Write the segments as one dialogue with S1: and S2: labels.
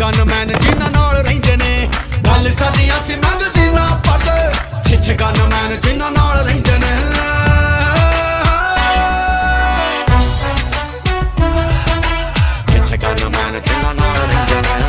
S1: Gunman जिन्हां नाल रहिंदे ने। गल साडियां सी मैगज़ीनां पढ़दे छिछ गनमैन जिन्हां नाल रहिंदे ने। छिछ गनमैन जिन्हां नाल रहिंदे ने।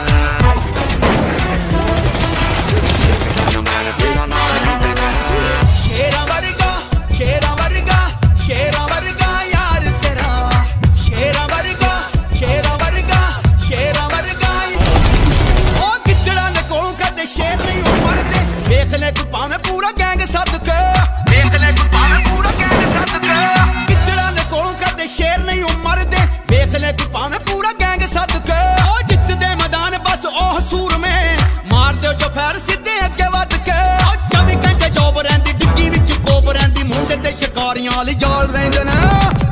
S1: छिछ गनमैन जिन्हां नाल रहिंदे ने। शेरां वर्गा शेरां वर्गा शेरां वर्गा यार तेरा। शेरां वर्गा शेरां वर्गा शेरां वर्गा। ओ गिद्दड़ां दे कोलों कदे शेर नहीं मरदे। देख ले तू भावें पूरा गैंग सद के। देख ले तू भावें पूरा गैंग सद के। गिद्दड़ां दे कोलों कदे शेर नहीं मरदे। देख ले तू भावें पूरा गैंग सद के। ओ जितदे मैदान बस ओह सूर में मार दे जो फैर सीधे अगे वध के। ओ 24 घंटे जॉब रहिंदी डिग्गी विच कोब रहिंदी। मुंडे ते शिकारियां वाली जाल रहिंदे ने।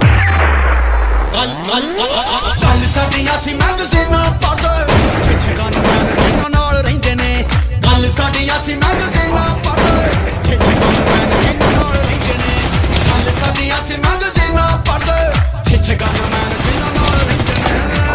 S1: गल साडियां सी मैगज़ीनां पढ़दे छिछ गनमैन जिन्हां नाल रहिंदे ने। गल साडियां सी मैगज़ीनां पढ़दे छिछ गनमैन जिन्हां नाल रहिंदे ने। गल साडियां सी मैगज़ीनां पढ़दे छिछ गनमैन जिन्हां नाल रहिंदे ने।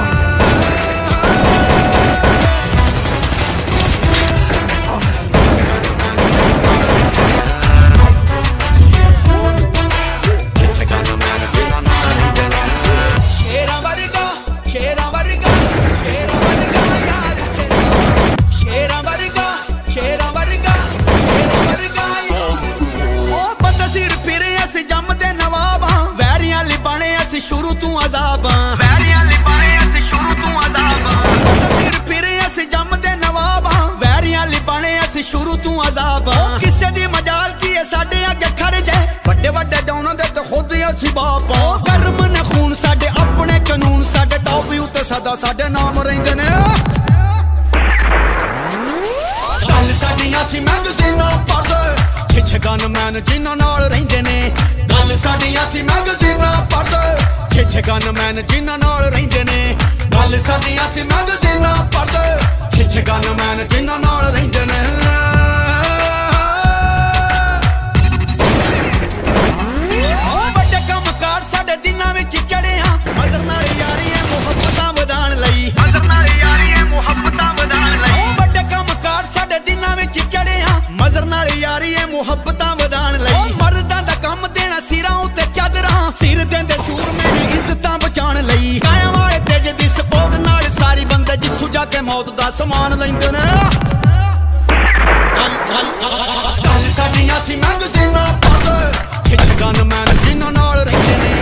S1: छिछ गनमैन जिन्हां नाल रहिंदे ने। शेरां वर्गा शेरां वर्गा शेरां वर्गा यार तेरा। शेरां वर्गा शेरां वर्गा शेरां वर्गा। ओ बदसीर फिरे अस जमदे नवाब। वैरियां ली बने अस शुरू तू अजाब। वैरियां ली बने अस शुरू तू अजाब। बदसीर फिरे अस जमदे नवाब। वैरियां ली बने अस शुरू तू अजाब। ओ किसे दी मजाल की है साडे अगे खड़ जाए। वड्डे वड्डे डौनां दे ते खुद असी बाप। ओ गर्म ने खून साडे अपने कानून। साडे टॉप उत्ते सदा साडे नाम रहिंदे ने। गल साडियां सी मैगज़ीनां पढ़दे छिछ गनमैन जिन्हां नाल रहिंदे ने। गल साडियां सी मैगज़ीनां पढ़दे छिछ गनमैन जिन्हां नाल रहिंदे ने। गल साडियां सी मैगज़ीनां पढ़दे छिछ गनमैन जिन्हां नाल रहिंदे ने। वड्डे कमकार साडे दिनां विच चढ़े हां। मज़र नाल यारी मुहब्बतां वधाण लई। मज़र नाल यारी मुहब्बतां वधाण लई। वड्डे कमकार साडे दिनां विच चढ़े हां। मज़र नाल यारी मुहब्बतां वधाण लई। मर्दां दा कम देना सिरां उत्ते चादरां। सिर देंदे सूरमे ने इज्जतां बचाण लई। कायां वाले तेज दी सपोर्ट नाल सारी बंदे जित्थों जाके मौत दा समान लैंदे ने। गल साडियां सी मैगज़ीनां पढ़दे छिछ गनमैन जिन्हां नाल रहिंदे ने।